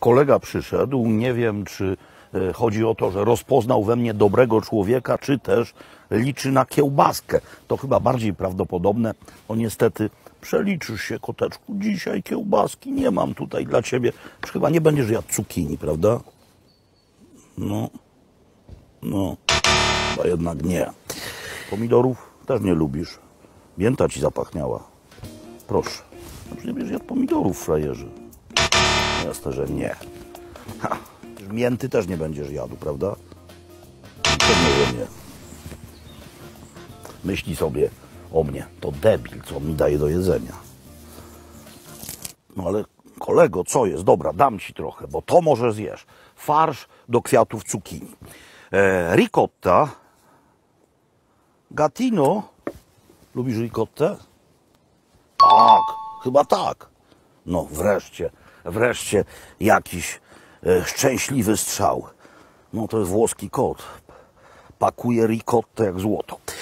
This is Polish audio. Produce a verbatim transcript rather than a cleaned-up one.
kolega przyszedł, nie wiem, czy chodzi o to, że rozpoznał we mnie dobrego człowieka, czy też liczy na kiełbaskę. To chyba bardziej prawdopodobne. O niestety, przeliczysz się, koteczku. Dzisiaj kiełbaski nie mam tutaj dla ciebie. Chyba nie będziesz jadł cukinii, prawda? No, no, chyba jednak nie. Pomidorów też nie lubisz. Mięta ci zapachniała. Proszę. Znaczy nie będziesz jadł pomidorów, frajerze. Jasne, że nie. Ha. Mięty też nie będziesz jadł, prawda? Pewnie, że nie. Myśli sobie o mnie, to debil, co on mi daje do jedzenia. No ale kolego, co jest? Dobra, dam ci trochę, bo to może zjesz. Farsz do kwiatów cukinii. E, ricotta. Gatino. Lubisz ricottę? Tak, chyba tak. No wreszcie, wreszcie jakiś e, szczęśliwy strzał. No to jest włoski kot. Pakuje ricottę jak złoto.